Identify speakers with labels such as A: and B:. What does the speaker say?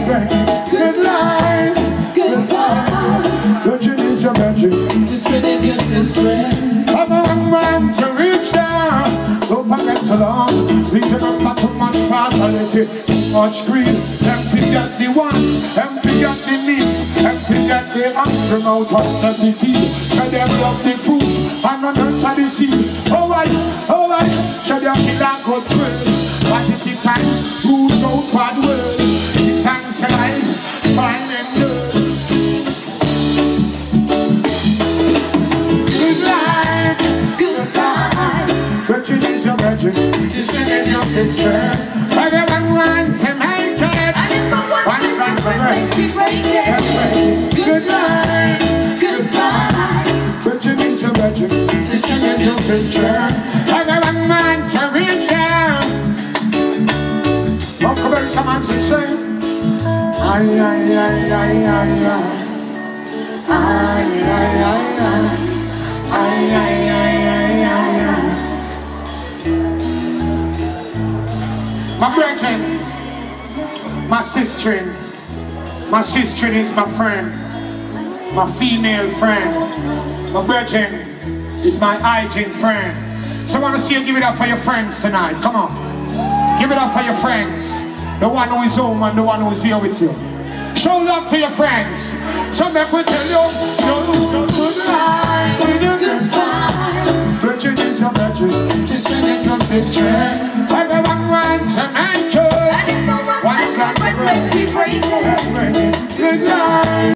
A: right. Good life, good vibes. Virgin is your virgin. Sister is your sister. I'm a young man to reach down. Don't forget to love. Please remember too much partiality, too much greed. Them forget the wants, them forget the needs, them forget the hungry mouth of the defeat. So them love the fruits and the nurture the seed. Alright, so them feel like good prayer. Positive time, roots out bad word. Give thanks to life, fine and good. Good life, good life. Virgin is your virgin, sister is your sister. Everyone wants to make it. And if I want to make it, break it. That's right. Good life, good life. Virgin is your virgin, sister is your sister. Everyone wants to reach down. Uncle Barry, someone to say, ay, ay, ay, ay, ay, ay. Ay, ay, ay, ay. Ay, ay, ay, ay, ay, ay. My brethren, my sister is my friend, my female friend. My brethren is my hygiene friend. So I want to see you give it up for your friends tonight. Come on. Give it up for your friends. The one who is home and the one who is here with you. Show love to your friends. So make we tell you, good life, good vibe. Virgin is your virgin, sister is your sister. Everyone wants to make it. And if I want to break it, break it. Good life.